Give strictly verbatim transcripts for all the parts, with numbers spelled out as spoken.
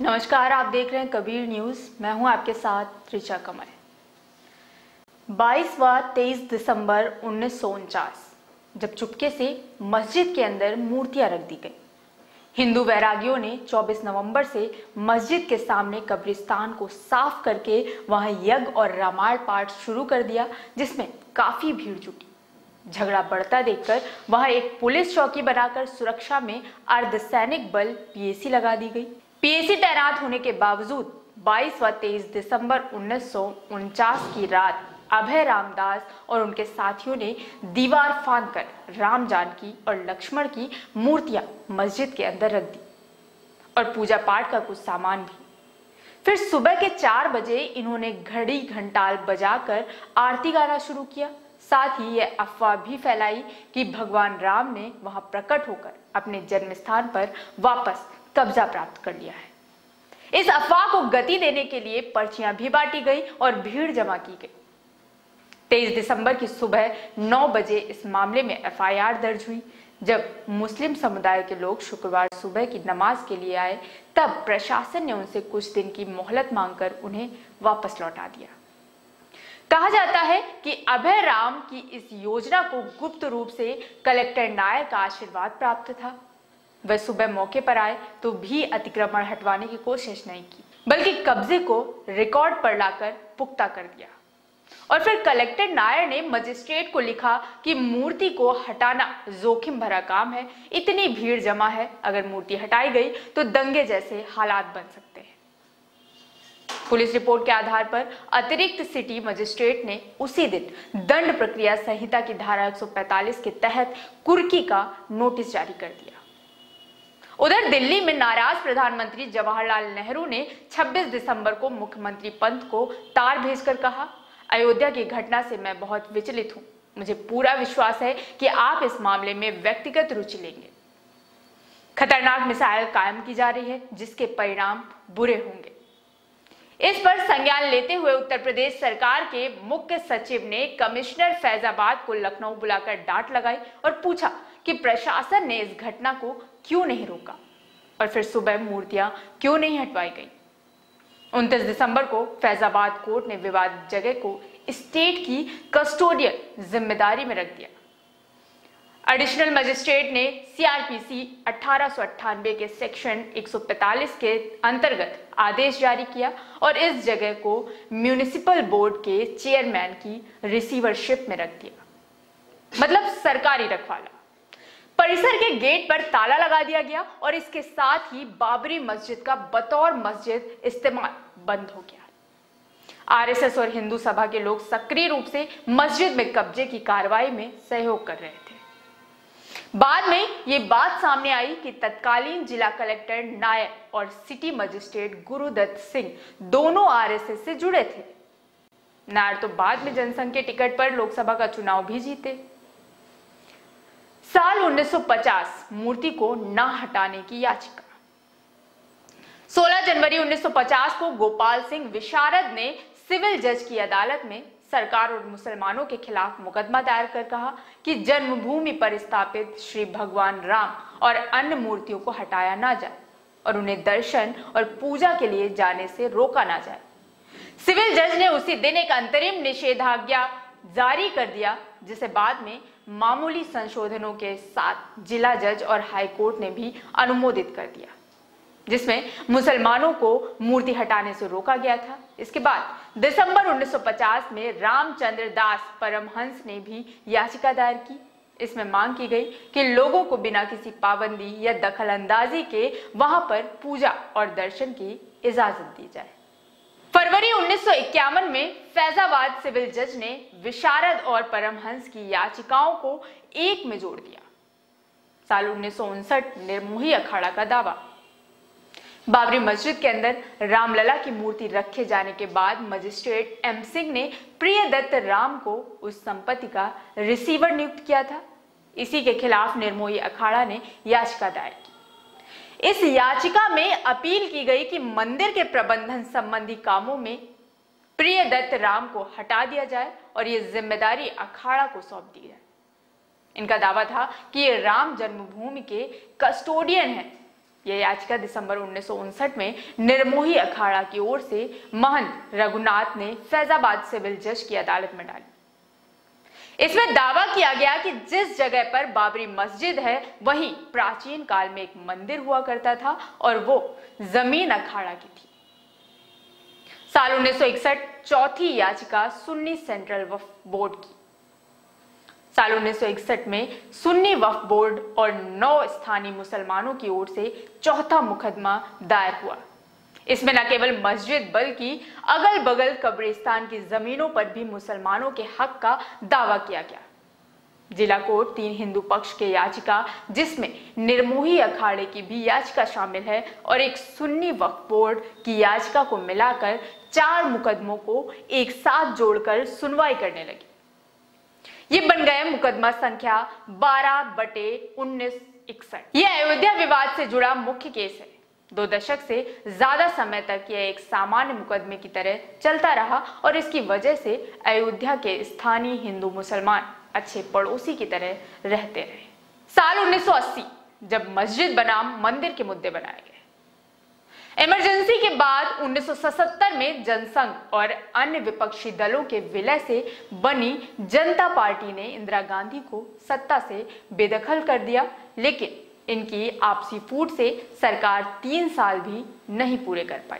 नमस्कार, आप देख रहे हैं कबीर न्यूज। मैं हूं आपके साथ ऋचा कमल। बाईस व तेईस दिसंबर उन्नीस सौ उनचास जब चुपके से मस्जिद के अंदर मूर्तियां रख दी गई। हिंदू वैरागियों ने चौबीस नवंबर से मस्जिद के सामने कब्रिस्तान को साफ करके वहां यज्ञ और रामायण पाठ शुरू कर दिया, जिसमें काफी भीड़ जुटी। झगड़ा बढ़ता देखकर वहां एक पुलिस चौकी बनाकर सुरक्षा में अर्धसैनिक बल पीएसी लगा दी गई। पीएसी तैनात होने के बावजूद बाईस व तेईस दिसंबर उन्नीस सौ उनचास की रात अभय रामदास और उनके साथियों ने दीवार फांदकर राम जानकी और लक्ष्मण की मूर्तियां मस्जिद के अंदर रख दी और पूजा पाठ का कुछ सामान भी। फिर सुबह के चार बजे इन्होंने घड़ी घंटाल बजाकर आरती गाना शुरू किया। साथ ही यह अफवाह भी फैलाई कि भगवान राम ने वहां प्रकट होकर अपने जन्म स्थान पर वापस कब्जा प्राप्त कर लिया है। इस अफवाह को गति देने के लिए पर्चियां भी बांटी गई और भीड़ जमा की गई। तेईस दिसंबर की सुबह नौ बजे इस मामले में एफ आई आर दर्ज हुई। जब मुस्लिम समुदाय के लोग शुक्रवार सुबह की नमाज के लिए आए, तब प्रशासन ने उनसे कुछ दिन की मोहलत मांगकर उन्हें वापस लौटा दिया। कहा जाता है कि अभय राम की इस योजना को गुप्त रूप से कलेक्टर नायर का आशीर्वाद प्राप्त था। वह सुबह मौके पर आए तो भी अतिक्रमण हटवाने की कोशिश नहीं की, बल्कि कब्जे को रिकॉर्ड पर लाकर पुख्ता कर दिया। और फिर कलेक्टर नायर ने मजिस्ट्रेट को लिखा कि मूर्ति को हटाना जोखिम भरा काम है, इतनी भीड़ जमा है, अगर मूर्ति हटाई गई तो दंगे जैसे हालात बन सकते हैं। पुलिस रिपोर्ट के आधार पर अतिरिक्त सिटी मजिस्ट्रेट ने उसी दिन दंड प्रक्रिया संहिता की धारा एक सौ पैंतालीस के तहत कुर्की का नोटिस जारी कर दिया। उधर दिल्ली में नाराज प्रधानमंत्री जवाहरलाल नेहरू ने छब्बीस दिसंबर को मुख्यमंत्री पंत को तार भेजकर कहा, अयोध्या की घटना से मैं बहुत विचलित हूं। मुझे पूरा विश्वास है कि आप इस मामले में व्यक्तिगत रुचि लेंगे। खतरनाक मिसाइल कायम की जा रही है, जिसके परिणाम बुरे होंगे। इस पर संज्ञान लेते हुए उत्तर प्रदेश सरकार के मुख्य सचिव ने कमिश्नर फैजाबाद को लखनऊ बुलाकर डांट लगाई और पूछा कि प्रशासन ने इस घटना को क्यों नहीं रोका और फिर सुबह मूर्तियां क्यों नहीं हटवाई गई। उनतीस दिसंबर को फैजाबाद कोर्ट ने विवादित जगह को स्टेट की कस्टोडियल जिम्मेदारी में रख दिया। एडिशनल मजिस्ट्रेट ने सीआरपीसी अठारह सौ अट्ठानबे के सेक्शन एक सौ पैंतालीस के अंतर्गत आदेश जारी किया और इस जगह को म्युनिसिपल बोर्ड के चेयरमैन की रिसीवरशिप में रख दिया, मतलब सरकारी रखवाला। परिसर के गेट पर ताला लगा दिया गया और इसके साथ ही बाबरी मस्जिद का बतौर मस्जिद इस्तेमाल बंद हो गया। आरएसएस और हिंदू सभा के लोग सक्रिय रूप से मस्जिद में कब्जे की कार्रवाई में सहयोग कर रहे थे। बाद में ये बात सामने आई कि तत्कालीन जिला कलेक्टर नायर और सिटी मजिस्ट्रेट गुरुदत्त सिंह दोनों आरएसएस से जुड़े थे। नायर तो बाद में जनसंघ के टिकट पर लोकसभा का चुनाव भी जीते। साल उन्नीस सौ पचास मूर्ति को न हटाने की याचिका। सोलह जनवरी उन्नीस सौ पचास को गोपाल सिंह विशारद ने सिविल जज की अदालत में सरकार और मुसलमानों के खिलाफ मुकदमा दायर कर कहा कि जन्मभूमि पर स्थापित श्री भगवान राम और अन्य मूर्तियों को हटाया ना जाए और उन्हें दर्शन और पूजा के लिए जाने से रोका ना जाए। सिविल जज ने उसी दिन एक अंतरिम निषेधाज्ञा जारी कर दिया, जिसे बाद में मामूली संशोधनों के साथ जिला जज और हाईकोर्ट ने भी अनुमोदित कर दिया, जिसमें मुसलमानों को मूर्ति हटाने से रोका गया था। इसके बाद दिसंबर उन्नीस सौ पचास में रामचंद्र दास परमहंस ने भी याचिका दायर की। इसमें मांग की गई कि लोगों को बिना किसी पाबंदी या दखल अंदाजी के वहां पर पूजा और दर्शन की इजाजत दी जाए। फरवरी उन्नीस सौ इक्यावन में फैजाबाद सिविल जज ने विशारद और परमहंस की याचिकाओं को एक में जोड़ दिया। साल उन्नीस सौ उनसठ निर्मोही अखाड़ा का दावा। बाबरी मस्जिद के अंदर रामलला की मूर्ति रखे जाने के बाद मजिस्ट्रेट एम सिंह ने प्रियदत्त राम को उस संपत्ति का रिसीवर नियुक्त किया था। इसी के खिलाफ निर्मोही अखाड़ा ने याचिका दायर की। इस याचिका में अपील की गई कि मंदिर के प्रबंधन संबंधी कामों में प्रियदत्त राम को हटा दिया जाए और ये जिम्मेदारी अखाड़ा को सौंप दी जाए। इनका दावा था कि ये राम जन्मभूमि के कस्टोडियन हैं यह याचिका दिसंबर उन्नीस सौ उनसठ में निर्मोही अखाड़ा की ओर से महंत रघुनाथ ने फैजाबाद सिविल जज की अदालत में डाली। इसमें दावा किया गया कि जिस जगह पर बाबरी मस्जिद है वहीं प्राचीन काल में एक मंदिर हुआ करता था और वो जमीन अखाड़ा की थी। साल उन्नीस सौ इकसठ चौथी याचिका सुन्नी सेंट्रल वक्फ बोर्ड की। साल उन्नीस सौ इकसठ में सुन्नी वक्फ बोर्ड और नौ स्थानीय मुसलमानों की ओर से चौथा मुकदमा दायर हुआ। इसमें न केवल मस्जिद बल्कि अगल बगल कब्रिस्तान की जमीनों पर भी मुसलमानों के हक का दावा किया गया। जिला कोर्ट तीन हिंदू पक्ष के याचिका, जिसमें निर्मोही अखाड़े की भी याचिका शामिल है, और एक सुन्नी वक्फ बोर्ड की याचिका को मिलाकर चार मुकदमों को एक साथ जोड़कर सुनवाई करने लगी। ये बन गए मुकदमा संख्या बारह बटे उन्नीस इकसठ। यह अयोध्या विवाद से जुड़ा मुख्य केस है। दो दशक से ज्यादा समय तक यह एक सामान्य मुकदमे की तरह चलता रहा और इसकी वजह से अयोध्या के स्थानीय हिंदू मुसलमान अच्छे पड़ोसी की तरह रहते रहे। साल उन्नीस सौ अस्सी जब मस्जिद बनाम मंदिर के मुद्दे बनाए गए। इमरजेंसी के बाद उन्नीस सौ सतहत्तर में जनसंघ और अन्य विपक्षी दलों के विलय से बनी जनता पार्टी ने इंदिरा गांधी को सत्ता से बेदखल कर दिया, लेकिन इनकी आपसी फूट से सरकार तीन साल भी नहीं पूरे कर पाई।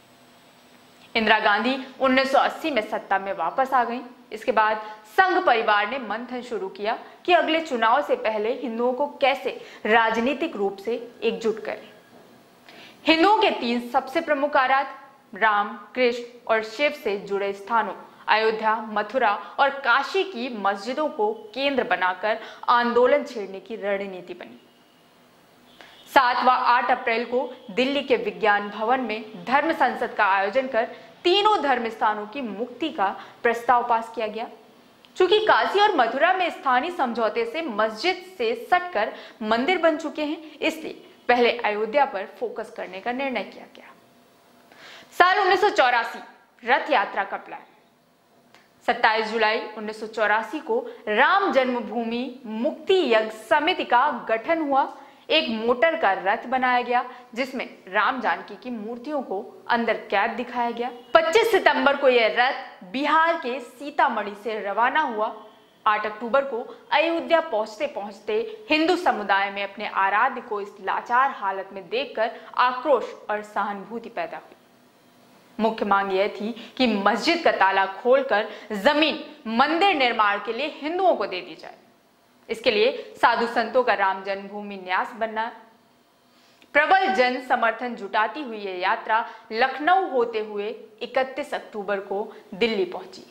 इंदिरा गांधी उन्नीस सौ अस्सी में सत्ता में वापस आ गईं। इसके बाद संघ परिवार ने मंथन शुरू किया कि अगले चुनाव से पहले हिंदुओं को कैसे राजनीतिक रूप से एकजुट करें। हिंदुओं के तीन सबसे प्रमुख आराध्य राम, कृष्ण और शिव से जुड़े स्थानों अयोध्या, मथुरा और काशी की मस्जिदों को केंद्र बनाकर आंदोलन छेड़ने की रणनीति बनी। सात व आठ अप्रैल को दिल्ली के विज्ञान भवन में धर्म संसद का आयोजन कर तीनों धर्म स्थानों की मुक्ति का प्रस्ताव पास किया गया। चूंकि काशी और मथुरा में स्थानीय समझौते से मस्जिद से सटकर मंदिर बन चुके हैं, इसलिए पहले अयोध्या पर फोकस करने का निर्णय किया गया। साल उन्नीस सौ चौरासी रथ यात्रा का प्लान। सत्ताईस जुलाई उन्नीस सौ चौरासी को राम जन्मभूमि मुक्ति यज्ञ समिति का गठन हुआ। एक मोटर का रथ बनाया गया जिसमें राम जानकी की मूर्तियों को अंदर कैद दिखाया गया। पच्चीस सितंबर को यह रथ बिहार के सीतामढ़ी से रवाना हुआ। आठ अक्टूबर को अयोध्या पहुंचते पहुंचते हिंदू समुदाय में अपने आराध्य को इस लाचार हालत में देखकर आक्रोश और सहानुभूति पैदा हुई। मुख्य मांग यह थी कि मस्जिद का ताला खोलकर जमीन मंदिर निर्माण के लिए हिंदुओं को दे दी जाए। इसके लिए साधु संतों का राम जन्मभूमि न्यास बनना। प्रबल जन समर्थन जुटाती हुई यह यात्रा लखनऊ होते हुए इकतीस अक्टूबर को दिल्ली पहुंची।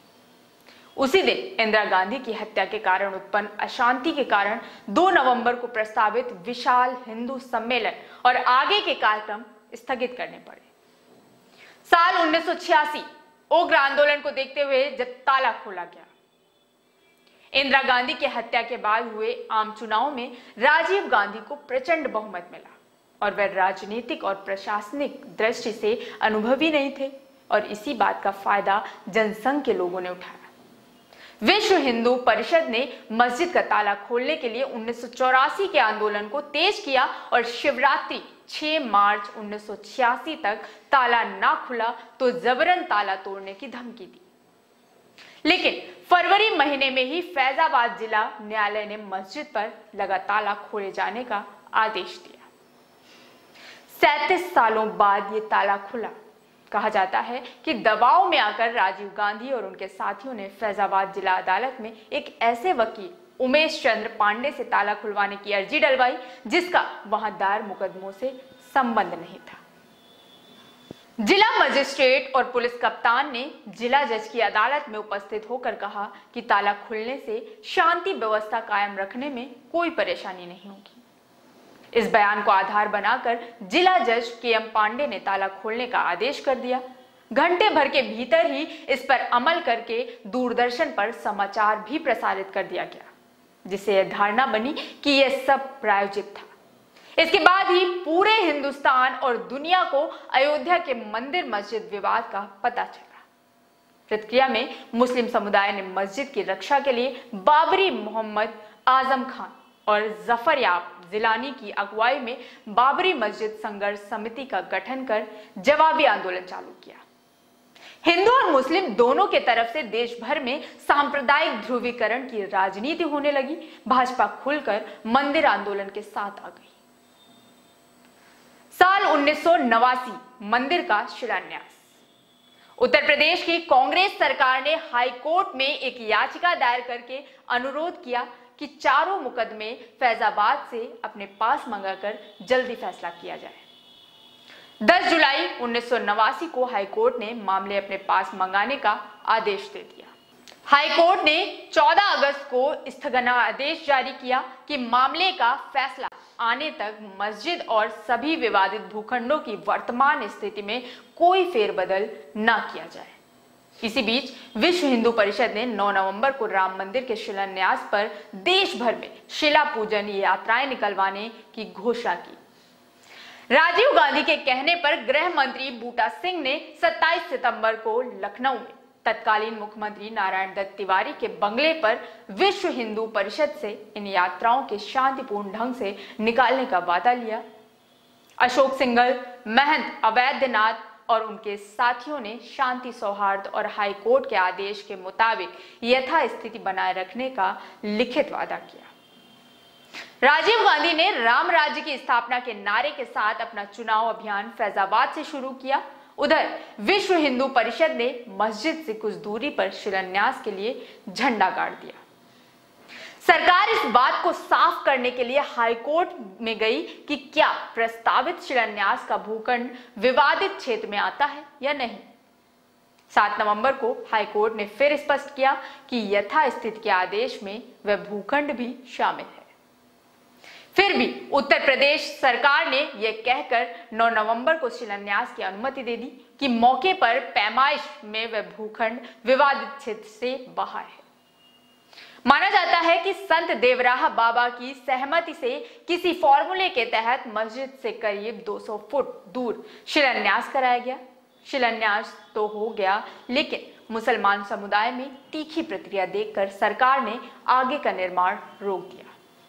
उसी दिन इंदिरा गांधी की हत्या के कारण उत्पन्न अशांति के कारण दो नवंबर को प्रस्तावित विशाल हिंदू सम्मेलन और आगे के कार्यक्रम स्थगित करने पड़े। साल उन्नीस सौ छियासी उग्र आंदोलन को देखते हुए जब ताला खोला गया। इंदिरा गांधी की हत्या के बाद हुए आम चुनाव में राजीव गांधी को प्रचंड बहुमत मिला और वह राजनीतिक और प्रशासनिक दृष्टि से अनुभवी नहीं थे और इसी बात का फायदा जनसंघ के लोगों ने उठाया। विश्व हिंदू परिषद ने मस्जिद का ताला खोलने के लिए उन्नीस सौ चौरासी के आंदोलन को तेज किया और शिवरात्रि छह मार्च उन्नीस सौ छियासी तक ताला ना खुला तो जबरन ताला तोड़ने की धमकी दी। लेकिन फरवरी महीने में ही फैजाबाद जिला न्यायालय ने मस्जिद पर लगा ताला खोले जाने का आदेश दिया। सैंतीस सालों बाद ये ताला खुला। कहा जाता है कि दबाव में आकर राजीव गांधी और उनके साथियों ने फैजाबाद जिला अदालत में एक ऐसे वकील उमेश चंद्र पांडे से ताला खुलवाने की अर्जी डलवाई जिसका वहां दायर मुकदमों से संबंध नहीं था। जिला मजिस्ट्रेट और पुलिस कप्तान ने जिला जज की अदालत में उपस्थित होकर कहा कि ताला खुलने से शांति व्यवस्था कायम रखने में कोई परेशानी नहीं होगी। इस बयान को आधार बनाकर जिला जज के एम पांडे ने ताला खोलने का आदेश कर दिया। घंटे भर के भीतर ही इस पर अमल करके दूरदर्शन पर समाचार भी प्रसारित कर दिया गया, जिससे यह धारणा बनी कि यह सब प्रायोजित था। इसके बाद ही पूरे हिंदुस्तान और दुनिया को अयोध्या के मंदिर मस्जिद विवाद का पता चला। प्रतिक्रिया में मुस्लिम समुदाय ने मस्जिद की रक्षा के लिए बाबरी मोहम्मद आजम खान और जफरयाब जिलानी की अगुवाई में बाबरी मस्जिद संघर्ष समिति का गठन कर जवाबी आंदोलन चालू किया। हिंदू और मुस्लिम दोनों के तरफ से देश भर में सांप्रदायिक ध्रुवीकरण की राजनीति होने लगी। भाजपा खुलकर मंदिर आंदोलन के साथ आ गई। साल उन्नीस सौ नवासी, मंदिर का शिलान्यास। उत्तर प्रदेश की कांग्रेस सरकार ने हाई कोर्ट में एक याचिका दायर करके अनुरोध किया कि चारों मुकदमे फैजाबाद से अपने पास मंगाकर जल्दी फैसला किया जाए। दस जुलाई उन्नीस सौ नवासी को हाईकोर्ट ने मामले अपने पास मंगाने का आदेश दे दिया। हाईकोर्ट ने चौदह अगस्त को स्थगनादेश जारी किया कि मामले का फैसला आने तक मस्जिद और सभी विवादित भूखंडों की वर्तमान स्थिति में कोई फेरबदल न किया जाए। इसी बीच विश्व हिंदू परिषद ने नौ नवंबर को राम मंदिर के शिलान्यास पर देश भर में शिला पूजन यात्राएं निकलवाने की घोषणा की। राजीव गांधी के कहने पर गृह मंत्री बूटा सिंह ने सत्ताईस सितंबर को लखनऊ में तत्कालीन मुख्यमंत्री नारायण दत्त तिवारी के बंगले पर विश्व हिंदू परिषद से इन यात्राओं के शांतिपूर्ण ढंग से निकालने का वादा लिया। अशोक सिंघल, महंत अवैधनाथ और उनके साथियों ने शांति, सौहार्द और हाईकोर्ट के आदेश के मुताबिक यथास्थिति बनाए रखने का लिखित वादा किया। राजीव गांधी ने राम राज्य की स्थापना के नारे के साथ अपना चुनाव अभियान फैजाबाद से शुरू किया। उधर विश्व हिंदू परिषद ने मस्जिद से कुछ दूरी पर शिलान्यास के लिए झंडा गाड़ दिया। सरकार इस बात को साफ करने के लिए हाईकोर्ट में गई कि क्या प्रस्तावित शिलान्यास का भूखंड विवादित क्षेत्र में आता है या नहीं। सात नवंबर को हाईकोर्ट ने फिर स्पष्ट किया कि यथास्थिति के आदेश में वह भूखंड भी शामिल है। फिर भी उत्तर प्रदेश सरकार ने यह कहकर नौ नवंबर को शिलान्यास की अनुमति दे दी कि मौके पर पैमाइश में वह भूखंड विवादित क्षेत्र से बाहर है। माना जाता है कि संत देवराह बाबा की सहमति से किसी फॉर्मूले के तहत मस्जिद से करीब दो सौ फुट दूर शिलान्यास कराया गया। शिलान्यास तो हो गया, लेकिन मुसलमान समुदाय में तीखी प्रतिक्रिया देखकर सरकार ने आगे का निर्माण रोक दिया।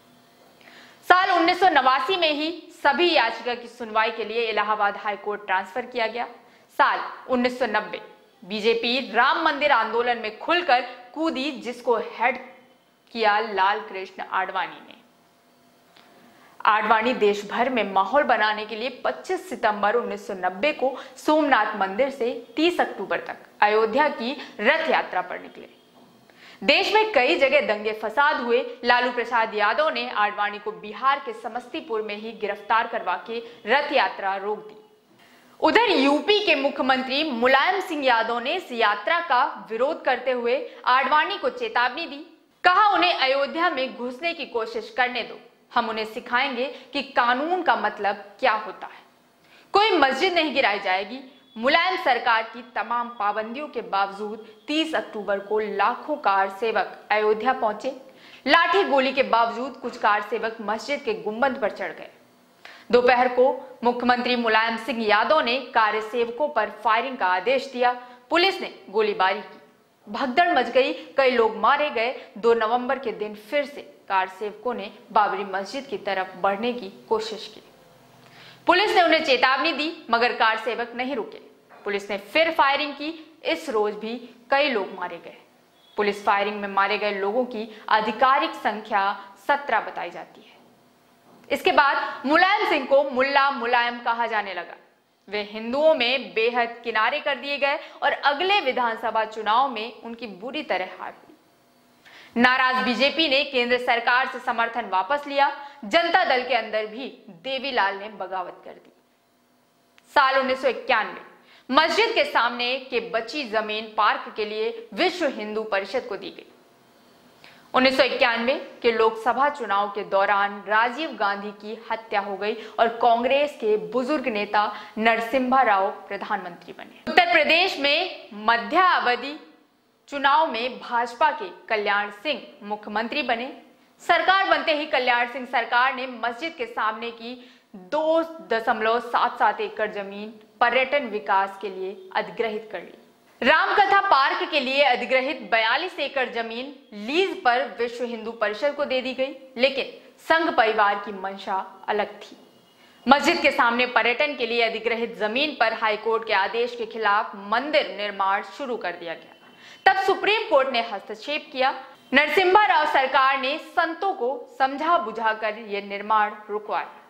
साल उन्नीस सौ नवासी में ही सभी याचिका की सुनवाई के लिए इलाहाबाद हाईकोर्ट ट्रांसफर किया गया। साल उन्नीस सौ नब्बे, बीजेपी राम मंदिर आंदोलन में खुलकर कूदी, जिसको हेड किया लाल कृष्ण आडवाणी ने। आडवाणी देश भर में माहौल बनाने के लिए पच्चीस सितंबर उन्नीस सौ नब्बे को सोमनाथ मंदिर से तीस अक्टूबर तक अयोध्या की रथ यात्रा पर निकले। देश में कई जगह दंगे फसाद हुए। लालू प्रसाद यादव ने आडवाणी को बिहार के समस्तीपुर में ही गिरफ्तार करवा के रथ यात्रा रोक दी। उधर यूपी के मुख्यमंत्री मुलायम सिंह यादव ने इस यात्रा का विरोध करते हुए आडवाणी को चेतावनी दी। कहा, उन्हें अयोध्या में घुसने की कोशिश करने दो, हम उन्हें सिखाएंगे कि कानून का मतलब क्या होता है। कोई मस्जिद नहीं गिराई जाएगी। मुलायम सरकार की तमाम पाबंदियों के बावजूद तीस अक्टूबर को लाखों कार सेवक अयोध्या पहुंचे। लाठी गोली के बावजूद कुछ कार सेवक मस्जिद के गुंबद पर चढ़ गए। दोपहर को मुख्यमंत्री मुलायम सिंह यादव ने कार सेवकों पर फायरिंग का आदेश दिया। पुलिस ने गोलीबारी की, भगदड़ मच गई, कई लोग मारे गए। दो नवंबर के दिन फिर से कार सेवकों ने बाबरी मस्जिद की तरफ बढ़ने की कोशिश की। पुलिस ने उन्हें चेतावनी दी, मगर कार सेवक नहीं रुके। पुलिस ने फिर फायरिंग की। इस रोज भी कई लोग मारे गए। पुलिस फायरिंग में मारे गए लोगों की आधिकारिक संख्या सत्रह बताई जाती है। इसके बाद मुलायम सिंह को मुल्ला मुलायम कहा जाने लगा। वे हिंदुओं में बेहद किनारे कर दिए गए और अगले विधानसभा चुनाव में उनकी बुरी तरह हार हुई। नाराज बीजेपी ने केंद्र सरकार से समर्थन वापस लिया। जनता दल के अंदर भी देवीलाल ने बगावत कर दी। साल उन्नीस सौ इक्यानवे, मस्जिद के सामने के बची जमीन पार्क के लिए विश्व हिंदू परिषद को दी गई। उन्नीस सौ इक्यानवे के लोकसभा चुनाव के दौरान राजीव गांधी की हत्या हो गई और कांग्रेस के बुजुर्ग नेता नरसिम्हा राव प्रधानमंत्री बने। उत्तर प्रदेश में मध्यावधि चुनाव में भाजपा के कल्याण सिंह मुख्यमंत्री बने। सरकार बनते ही कल्याण सिंह सरकार ने मस्जिद के सामने की दो दशमलव सात सात एकड़ जमीन पर्यटन विकास के लिए अधिग्रहित कर ली। रामकथा पार्क के लिए अधिग्रहित बयालीस एकड़ जमीन लीज पर विश्व हिंदू परिषद को दे दी गई, लेकिन संघ परिवार की मंशा अलग थी। मस्जिद के सामने पर्यटन के लिए अधिग्रहित जमीन पर हाईकोर्ट के आदेश के खिलाफ मंदिर निर्माण शुरू कर दिया गया। तब सुप्रीम कोर्ट ने हस्तक्षेप किया। नरसिम्हा राव सरकार ने संतों को समझा बुझाकर यह निर्माण रुकवाया।